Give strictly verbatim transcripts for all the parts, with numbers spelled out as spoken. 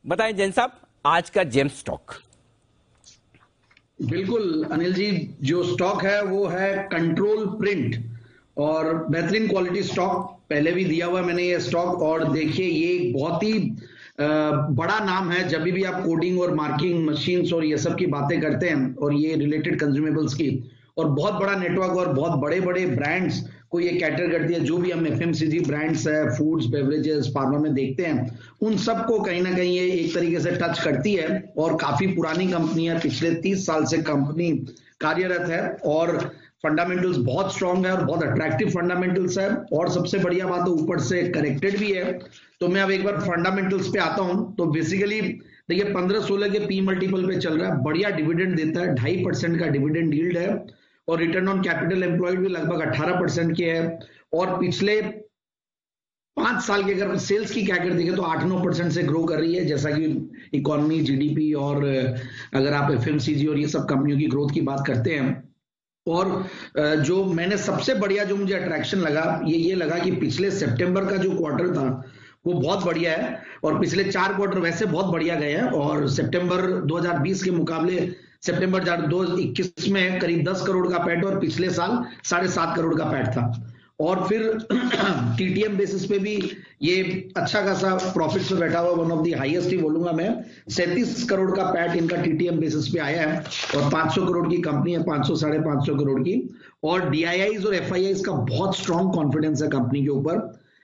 बताएं जैन साहब, आज का जेम स्टॉक। बिल्कुल अनिल जी, जो स्टॉक है वो है कंट्रोल प्रिंट और बेहतरीन क्वालिटी स्टॉक पहले भी दिया हुआ है मैंने ये स्टॉक। और देखिए ये बहुत ही बड़ा नाम है। जब भी आप कोडिंग और मार्किंग मशीन्स और ये सब की बातें करते हैं और ये रिलेटेड कंज्यूमेबल्स की, और बहुत बड़ा नेटवर्क और बहुत बड़े बड़े ब्रांड्स को ये कैटर करती है। जो भी हम एफएमसीजी ब्रांड्स है, फूड्स, बेवरेजेस, फार्मा में देखते हैं, उन सबको कहीं ना कहीं ये एक तरीके से टच करती है। और काफी पुरानी कंपनी है, पिछले तीस साल से कंपनी कार्यरत है और फंडामेंटल्स बहुत स्ट्रांग है और बहुत अट्रैक्टिव फंडामेंटल्स है। और सबसे बढ़िया बात है ऊपर से करेक्टेड भी है। तो मैं अब एक बार फंडामेंटल्स पे आता हूं। तो बेसिकली देखिए पंद्रह सोलह के पी मल्टीपल पे चल रहा है, बढ़िया डिविडेंड देता है, ढाई परसेंट का डिविडेंड यील्ड है और रिटर्न ऑन कैपिटल एम्प्लॉयड भी लगभग अठारह परसेंट के है। और पिछले पांच साल के अगर सेल्स की क्या कर देखें तो आठ नौ परसेंट से ग्रो कर रही है, जैसा कि इकोनॉमी, जीडीपी और अगर आप एफएमसीजी और ये सब कंपनियों की ग्रोथ की बात करते हैं। और जो मैंने सबसे बढ़िया जो मुझे अट्रैक्शन लगा ये ये लगा कि पिछले सितंबर का जो क्वार्टर था वो बहुत बढ़िया है और पिछले चार क्वार्टर वैसे बहुत बढ़िया गए हैं। और सितंबर दो हज़ार बीस के मुकाबले सितंबर दो हज़ार इक्कीस में करीब दस करोड़ का पैट और पिछले साल साढ़े सात करोड़ का पैट था। और फिर टीटीएम बेसिस पे भी ये अच्छा खासा प्रॉफिट पे बैठा हुआ, वन ऑफ दी हाईएस्ट ही बोलूंगा मैं। सैंतीस करोड़ का पैट इनका टीटीएम बेसिस पे आया है और पांच सौ करोड़ की कंपनी है, पांच सौ साढ़े पांच सौ करोड़ की। और डीआईआईज और एफआईआईज का बहुत स्ट्रॉन्ग कॉन्फिडेंस है कंपनी के ऊपर।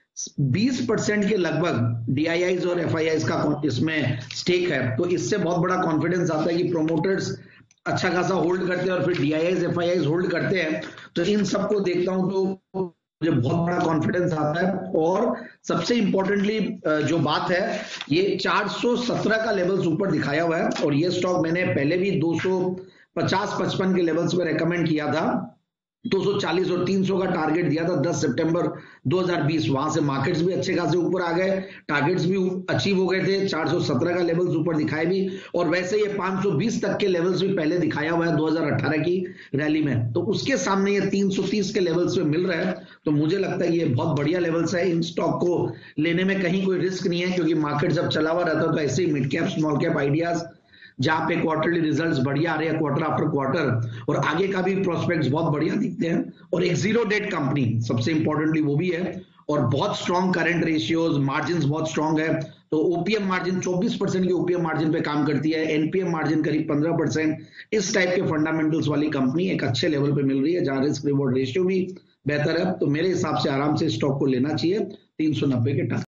बीस परसेंट के लगभग डीआईआईज और एफआईआईज का इसमें स्टेक है। तो इससे बहुत बड़ा कॉन्फिडेंस आता है कि प्रोमोटर्स अच्छा खासा होल्ड करते हैं और फिर डीआईआईज एफआईआईज होल्ड करते हैं। तो इन सबको देखता हूं तो मुझे बहुत बड़ा कॉन्फिडेंस आता है। और सबसे इंपॉर्टेंटली जो बात है, ये चार सौ सत्रह का लेवल्स ऊपर दिखाया हुआ है और ये स्टॉक मैंने पहले भी दो सौ पचास पचपन के लेवल्स पे रेकमेंड किया था। दो सौ चालीस और तीन सौ का टारगेट दिया था दस सितंबर दो हज़ार बीस। वहां से मार्केट्स भी अच्छे खासे ऊपर आ गए, टारगेट्स भी अचीव हो गए थे। चार सौ सत्रह का लेवल्स ऊपर दिखाए भी और वैसे ये पांच सौ बीस तक के लेवल्स भी पहले दिखाया हुआ है दो हज़ार अठारह की रैली में। तो उसके सामने ये तीन सौ तीस के लेवल्स पे मिल रहा है। तो मुझे लगता है ये बहुत बढ़िया लेवल्स है। इन स्टॉक को लेने में कहीं कोई रिस्क नहीं है, क्योंकि मार्केट जब चला हुआ रहता है तो ऐसे ही mid cap small cap ideas जहां पे क्वार्टरली रिजल्ट्स बढ़िया आ रहे हैं क्वार्टर आफ्टर क्वार्टर और आगे का भी प्रोस्पेक्ट्स बहुत बढ़िया दिखते हैं। और एक जीरो डेट कंपनी सबसे इंपॉर्टेंटली वो भी है और बहुत स्ट्रॉन्ग करंट रेशियोज, मार्जिन बहुत स्ट्रॉन्ग है। तो ओपीएम मार्जिन चौबीस परसेंट की ओपीएम मार्जिन पे काम करती है, एनपीएम मार्जिन करीब पंद्रह परसेंट। इस टाइप के फंडामेंटल्स वाली कंपनी एक अच्छे लेवल पे मिल रही है जहां रिस्क रिवॉर्ड रेशियो भी बेहतर है। तो मेरे हिसाब से आराम से स्टॉक को लेना चाहिए तीन सौ नब्बे के टारगेट।